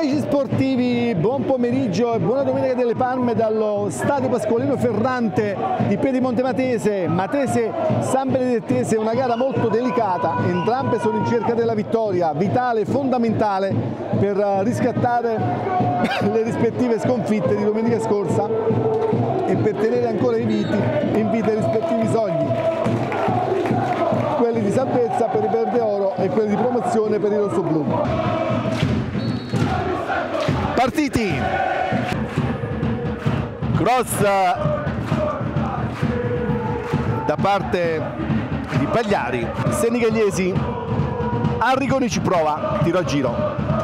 Amici sportivi, buon pomeriggio e buona domenica delle Palme dallo Stadio Pasqualino Ferrante di Piedimonte Matese. Matese San Benedettese, una gara molto delicata, entrambe sono in cerca della vittoria, vitale e fondamentale per riscattare le rispettive sconfitte di domenica scorsa e per tenere ancora in vita i rispettivi sogni, quelli di salvezza per i Verde Oro e quelli di promozione per i rossoblu. Partiti, cross da parte di Pagliari, Senigalliesi, Arrigoni ci prova, tiro a giro,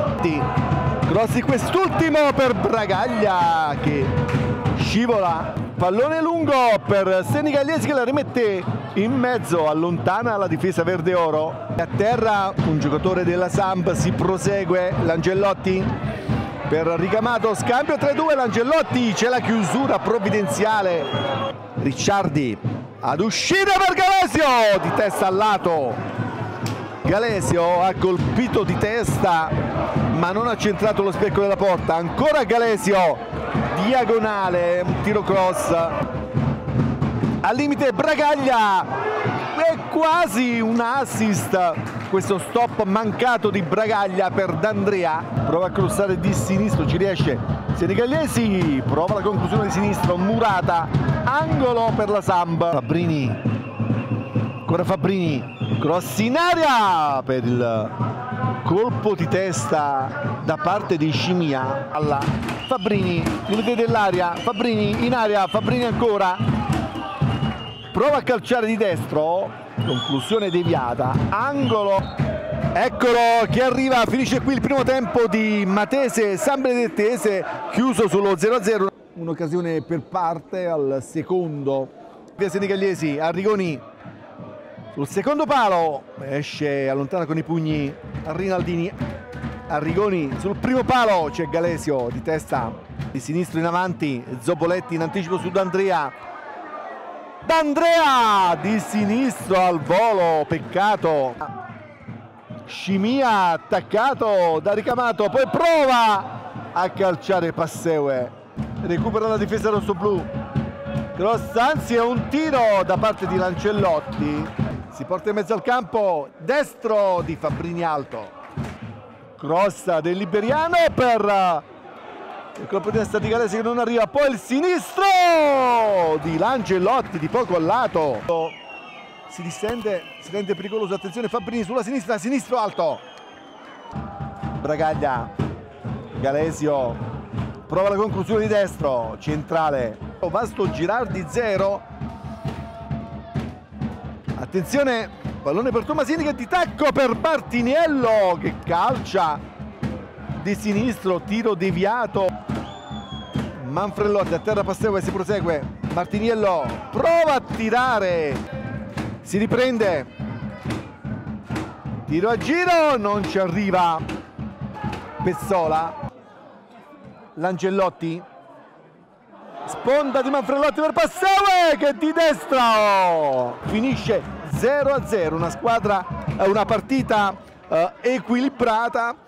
cross di quest'ultimo per Bragaglia che scivola, pallone lungo per Senigalliesi che la rimette in mezzo, allontana la difesa Verde Oro. A terra un giocatore della Samp, si prosegue l'Angellotti per Ricamato, scambio 3-2, l'Angellotti, c'è la chiusura provvidenziale, Ricciardi ad uscire per Galesio, di testa al lato, Galesio ha colpito di testa ma non ha centrato lo specchio della porta, ancora Galesio, diagonale, un tiro cross, al limite Bragaglia, è quasi un assist, questo stop mancato di Bragaglia per D'Andrea, prova a crossare di sinistro, ci riesce Senigalliesi, prova la conclusione di sinistro, Murata, angolo per la Samp, Fabbrini, ancora Fabbrini, cross in aria per il colpo di testa da parte di Scimia alla Fabbrini, limite dell'aria, Fabbrini in aria, Fabbrini ancora, prova a calciare di destro, conclusione deviata, angolo, eccolo che arriva, finisce qui il primo tempo di Matese San Benedettese, chiuso sullo 0-0, un'occasione per parte al secondo, via Senigalliesi, Arrigoni sul secondo palo, esce, allontana con i pugni a Rinaldini, Arrigoni sul primo palo, c'è Galesio di testa di sinistro in avanti, Zoboletti in anticipo su D'Andrea, D'Andrea di sinistro al volo, peccato, Scimia attaccato da Ricamato, poi prova a calciare Passeue, recupera la difesa rossoblu, cross, anzi è un tiro da parte di Lancellotti, si porta in mezzo al campo, destro di Fabbrini alto, cross del Liberiano per il colpo di testa di Galesi che non arriva, poi il sinistro di Lancellotti di poco al lato, si distende, si rende pericoloso, attenzione Fabbrini sulla sinistra, sinistro alto, Bragaglia, Galesio prova la conclusione di destro, centrale, Vasto Girardi 0, attenzione, pallone per Tomasini che di tacco per Martiniello che calcia di sinistro, tiro deviato, Manfredotti a terra, Passeue, si prosegue, Martiniello prova a tirare, si riprende, tiro a giro, non ci arriva Pezzola, Lancellotti, sponda di Manfredotti per Passeue che di destra finisce 0-0, una partita equilibrata